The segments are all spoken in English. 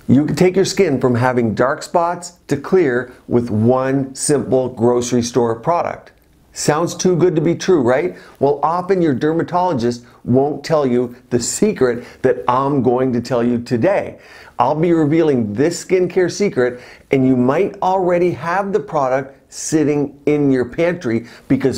You can take your skin from having dark spots to clear with one simple grocery store product. Sounds too good to be true, right? Well, often your dermatologist won't tell you the secret that I'm going to tell you today. I'll be revealing this skincare secret, and you might already have the product sitting in your pantry because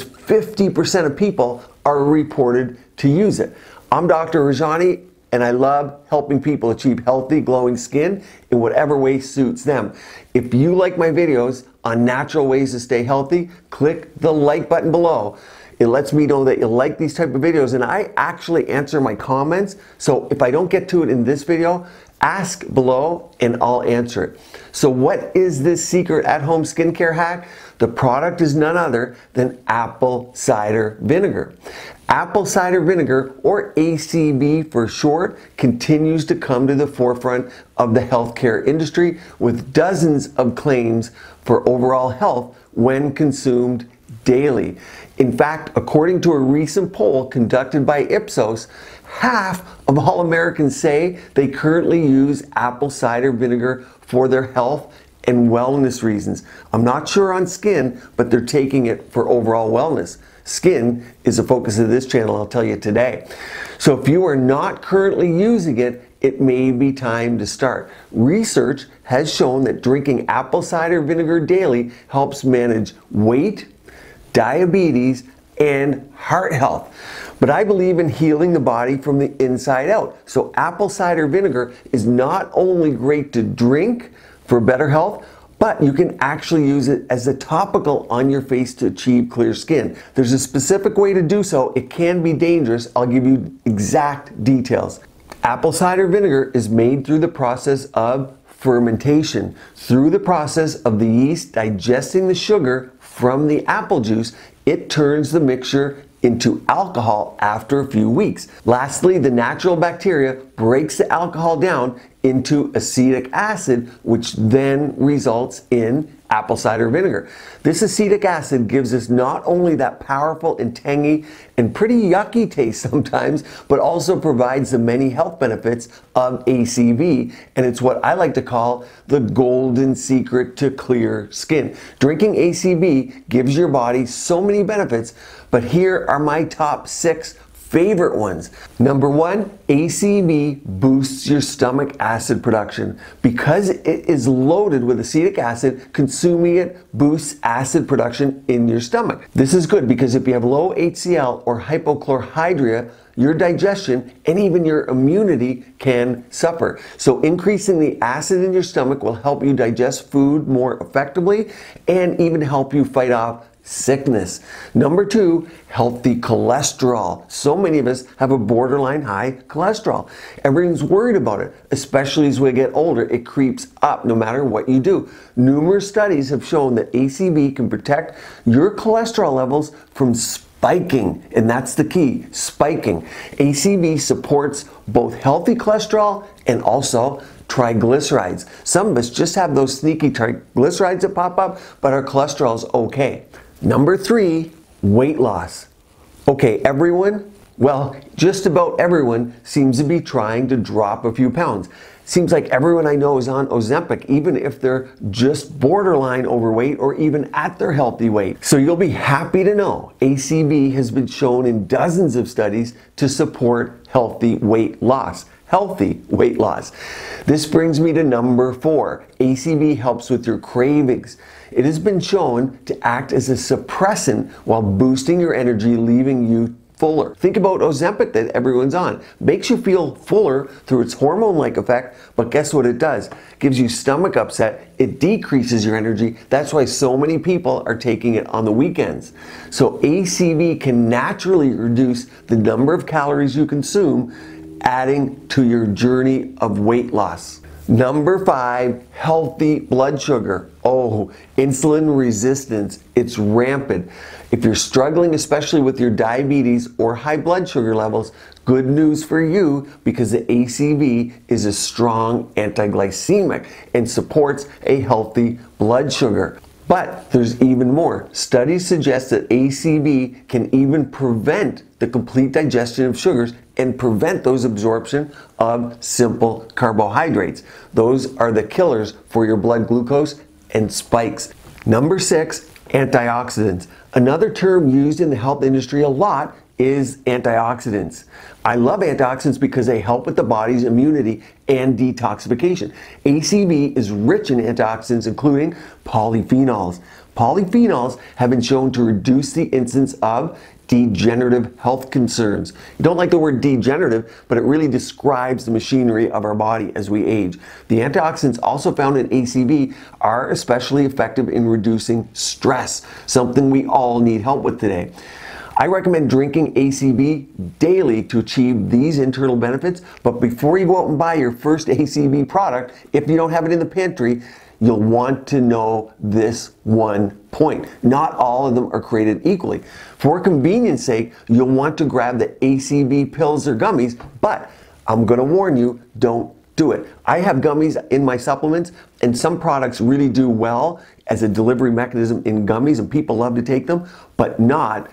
50% of people are reported to use it. I'm Dr. Rajani, and I love helping people achieve healthy, glowing skin in whatever way suits them. If you like my videos on natural ways to stay healthy, click the like button below. It lets me know that you like these type of videos, and I actually answer my comments. So if I don't get to it in this video, ask below and I'll answer it. So what is this secret at-home skincare hack? The product is none other than apple cider vinegar. Apple cider vinegar, or ACV for short, continues to come to the forefront of the healthcare industry with dozens of claims for overall health when consumed daily. In fact, according to a recent poll conducted by Ipsos, half of all Americans say they currently use apple cider vinegar for their health and wellness reasons. I'm not sure on skin, but they're taking it for overall wellness. Skin is the focus of this channel, I'll tell you today. So if you are not currently using it, it may be time to start. Research has shown that drinking apple cider vinegar daily helps manage weight, diabetes, and heart health. But I believe in healing the body from the inside out. So apple cider vinegar is not only great to drink for better health, but you can actually use it as a topical on your face to achieve clear skin. There's a specific way to do so. It can be dangerous. I'll give you exact details. Apple cider vinegar is made through the process of fermentation. Through the process of the yeast digesting the sugar from the apple juice, it turns the mixture into alcohol after a few weeks. Lastly, the natural bacteria breaks the alcohol down into acetic acid, which then results in apple cider vinegar. This acetic acid gives us not only that powerful and tangy and pretty yucky taste sometimes, but also provides the many health benefits of ACV, and it's what I like to call the golden secret to clear skin. Drinking ACV gives your body so many benefits, but here are my top 6 favorite ones. Number 1, ACV boosts your stomach acid production. Because it is loaded with acetic acid, consuming it boosts acid production in your stomach. This is good because if you have low HCl or hypochlorhydria, your digestion and even your immunity can suffer. So increasing the acid in your stomach will help you digest food more effectively and even help you fight off sickness. Number 2, healthy cholesterol. So many of us have a borderline high cholesterol. Everyone's worried about it, especially as we get older. It creeps up no matter what you do. Numerous studies have shown that ACV can protect your cholesterol levels from spiking, and that's the key, spiking. ACV supports both healthy cholesterol and also triglycerides. Some of us just have those sneaky triglycerides that pop up, but our cholesterol's okay. Number 3, weight loss. Okay, everyone, well, just about everyone seems to be trying to drop a few pounds. Seems like everyone I know is on Ozempic, even if they're just borderline overweight or even at their healthy weight. So you'll be happy to know ACV has been shown in dozens of studies to support healthy weight loss. Healthy weight loss. This brings me to number 4. ACV helps with your cravings. It has been shown to act as a suppressant while boosting your energy, leaving you fuller. Think about Ozempic that everyone's on. Makes you feel fuller through its hormone-like effect, but guess what it does? Gives you stomach upset. It decreases your energy. That's why so many people are taking it on the weekends. So ACV can naturally reduce the number of calories you consume, adding to your journey of weight loss. Number 5, healthy blood sugar. Oh, insulin resistance, it's rampant. If you're struggling, especially with your diabetes or high blood sugar levels, good news for you because the ACV is a strong anti-glycemic and supports a healthy blood sugar. But there's even more. Studies suggest that ACV can even prevent the complete digestion of sugars and prevent those absorption of simple carbohydrates. Those are the killers for your blood glucose and spikes. Number 6, antioxidants. Another term used in the health industry a lot is antioxidants. I love antioxidants because they help with the body's immunity and detoxification. ACV is rich in antioxidants, including polyphenols. Polyphenols have been shown to reduce the incidence of degenerative health concerns. You don't like the word degenerative, but it really describes the machinery of our body as we age. The antioxidants also found in ACV are especially effective in reducing stress, something we all need help with today. I recommend drinking ACV daily to achieve these internal benefits, but before you go out and buy your first ACV product, if you don't have it in the pantry, you'll want to know this one point. Not all of them are created equally. For convenience sake, you'll want to grab the ACV pills or gummies, but I'm going to warn you, don't do it. I have gummies in my supplements, and some products really do well as a delivery mechanism in gummies, and people love to take them, but not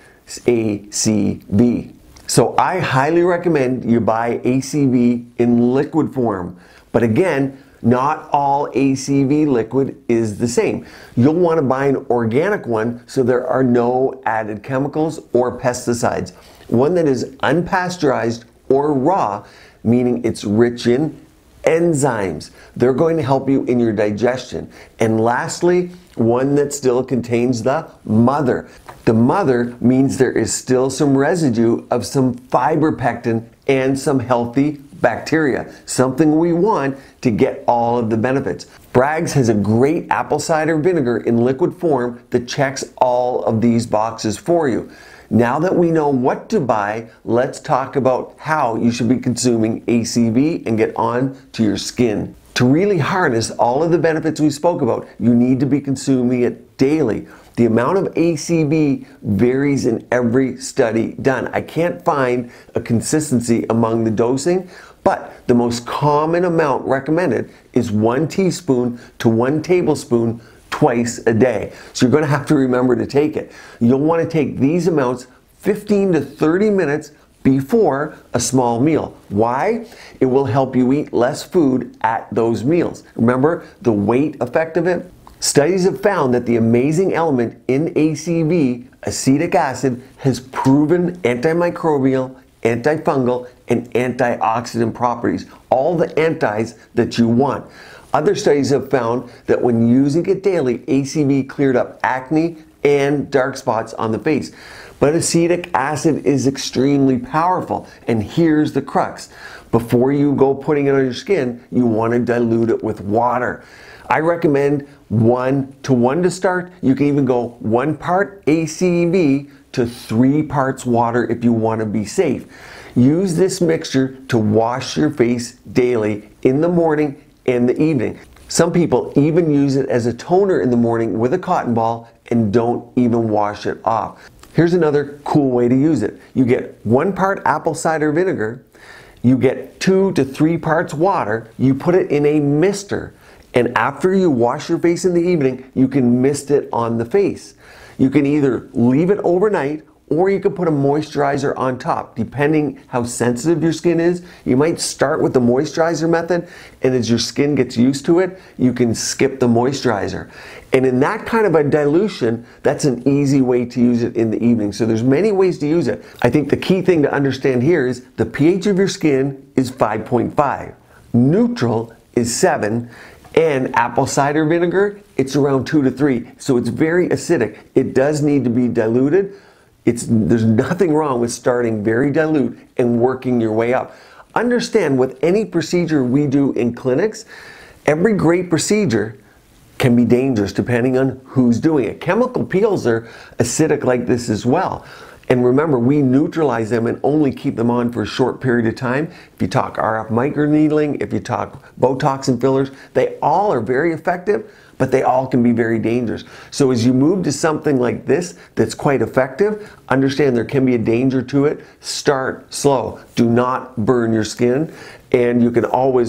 ACV. So I highly recommend you buy ACV in liquid form. But again, not all ACV liquid is the same. You'll want to buy an organic one so there are no added chemicals or pesticides. One that is unpasteurized or raw, meaning it's rich in enzymes. They're going to help you in your digestion. And lastly, one that still contains the mother. The mother means there is still some residue of some fiber pectin and some healthy bacteria, something we want to get all of the benefits. Bragg's has a great apple cider vinegar in liquid form that checks all of these boxes for you. Now that we know what to buy, let's talk about how you should be consuming ACV and get on to your skin. To really harness all of the benefits we spoke about, you need to be consuming it daily. The amount of ACV varies in every study done. I can't find a consistency among the dosing, but the most common amount recommended is 1 teaspoon to 1 tablespoon twice a day. So you're going to have to remember to take it. You'll want to take these amounts 15 to 30 minutes before a small meal. Why? It will help you eat less food at those meals. Remember the weight effect of it? Studies have found that the amazing element in ACV, acetic acid, has proven antimicrobial, antifungal, and antioxidant properties. All the antis that you want. Other studies have found that when using it daily, ACV cleared up acne and dark spots on the face. But acetic acid is extremely powerful, and here's the crux. Before you go putting it on your skin, you want to dilute it with water. I recommend 1:1 to start. You can even go 1 part ACV to 3 parts water if you want to be safe. Use this mixture to wash your face daily in the morning and the evening. Some people even use it as a toner in the morning with a cotton ball and don't even wash it off. Here's another cool way to use it. You get 1 part apple cider vinegar, you get 2 to 3 parts water, you put it in a mister, and after you wash your face in the evening, you can mist it on the face. You can either leave it overnight or you can put a moisturizer on top. Depending how sensitive your skin is, you might start with the moisturizer method, and as your skin gets used to it, you can skip the moisturizer. And in that kind of a dilution, that's an easy way to use it in the evening. So there's many ways to use it. I think the key thing to understand here is the pH of your skin is 5.5. Neutral is 7. And apple cider vinegar, it's around 2 to 3. So it's very acidic. It does need to be diluted. There's nothing wrong with starting very dilute and working your way up. Understand, with any procedure we do in clinics, every great procedure can be dangerous depending on who's doing it. Chemical peels are acidic like this as well. And remember, we neutralize them and only keep them on for a short period of time. If you talk RF microneedling, if you talk Botox and fillers, they all are very effective, but they all can be very dangerous. So as you move to something like this that's quite effective, understand there can be a danger to it. Start slow. Do not burn your skin, and you can always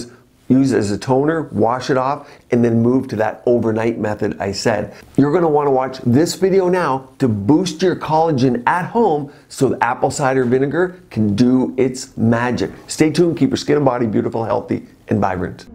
use as a toner, wash it off, and then move to that overnight method I said. You're gonna wanna watch this video now to boost your collagen at home so the apple cider vinegar can do its magic. Stay tuned, keep your skin and body beautiful, healthy, and vibrant.